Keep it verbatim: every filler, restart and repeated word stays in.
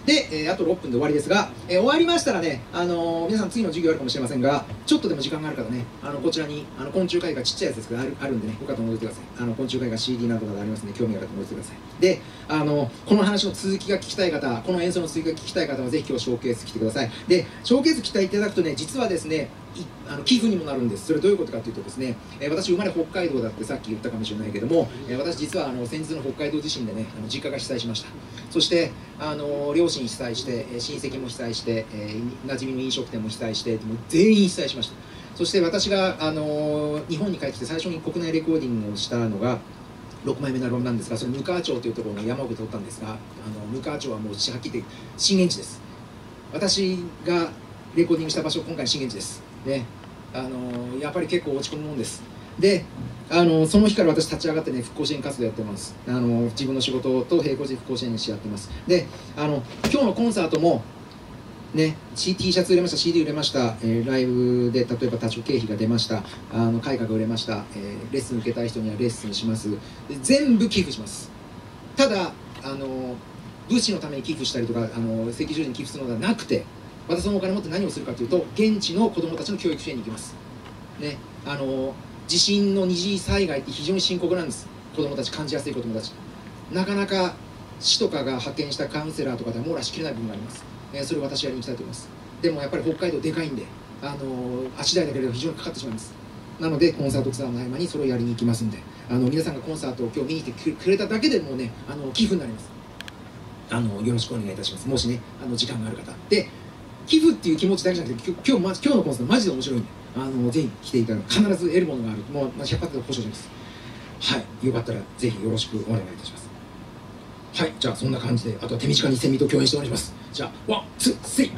で、えー、あとろっぷんで終わりですが、えー、終わりましたらね、あのー、皆さん次の授業あるかもしれませんが、ちょっとでも時間がある方ね、あのこちらにあの昆虫絵画ちっちゃいやつですけどあるあるんでね、よかったら覗いてください。あの昆虫絵画 シーディー などがありますので、興味がある方は覗いてください。で、あのこの話の続きが聞きたい方、この演奏の続きが聞きたい方はぜひ今日ショーケース来てください。で、ショーケース来ていただくとね、実はですね、あの寄付にもなるんです。それどういうことかというとですね、えー、私生まれ北海道だってさっき言ったかもしれないけども、えー、私実はあの先日の北海道地震でね、あの実家が被災しました。そしてあの両親被災して、親戚も被災して、えー、馴染みの飲食店も被災して、もう全員被災しました。そして私があの日本に帰ってきて最初に国内レコーディングをしたのがろくまいめのアルバムなんですが、それ向川町というところの山奥で撮ったんですが、あの向川町はもうはっきり言って震源地です。私がレコーディングした場所、今回震源地です。ね、あのやっぱり結構落ち込むもんです。で、あのその日から私立ち上がってね、復興支援活動やってます。あの自分の仕事と並行して復興支援しやってます。で、あの今日のコンサートもね、T シャツ売れました、シーディー 売れました、えー、ライブで例えば多少経費が出ました、あの絵画が売れました、えー、レッスン受けたい人にはレッスンします。で全部寄付します。ただあの物資のために寄付したりとか、あの赤十字に寄付するのではなくて、またそのお金を持って何をするかというと、現地の子どもたちの教育支援に行きます、ね、あの地震の二次災害って非常に深刻なんです。子どもたち、感じやすい子どもたち、なかなか市とかが派遣したカウンセラーとかでは網羅しきれない部分があります。えー、それを私やりに行きたいと思います。でもやっぱり北海道でかいんで、あのー、足代だけで非常にかかってしまいます。なのでコンサートツアーの合間にそれをやりに行きますんで、あの皆さんがコンサートを今日見に来てくれただけでもね、あの寄付になります。あのよろしくお願いいたします。もしね、あの時間がある方で、寄付っていう気持ちだけじゃなくて、今日今日、ま、今日のコンサートマジで面白いんで、あのぜひ来ていただく、必ず得るものがある、もう、まあ、ひゃくパーセント保証します。はい、よかったらぜひよろしくお願いいたします。はい、じゃあそんな感じで、あとは手短にセミと共演しております。じゃあワンツースリー